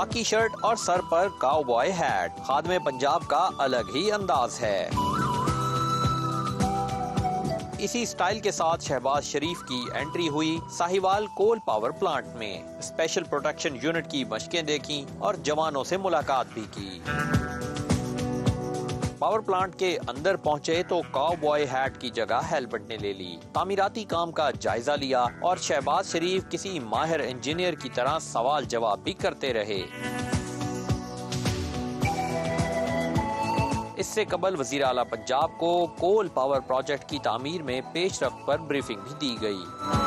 खाकी शर्ट और सर पर काउबॉय हैट। खादिम पंजाब का अलग ही अंदाज है। इसी स्टाइल के साथ शहबाज शरीफ की एंट्री हुई साहिवाल कोल पावर प्लांट में। स्पेशल प्रोटेक्शन यूनिट की मशकें देखी और जवानों से मुलाकात भी की। पावर प्लांट के अंदर पहुंचे तो काउबॉय हैट की जगह हेलमेट ने ले ली। तामीराती काम का जायजा लिया और शहबाज शरीफ किसी माहिर इंजीनियर की तरह सवाल जवाब भी करते रहे। इससे कबल वजीर आला पंजाब को कोल पावर प्रोजेक्ट की तामीर में पेशरफ्त पर ब्रीफिंग भी दी गई।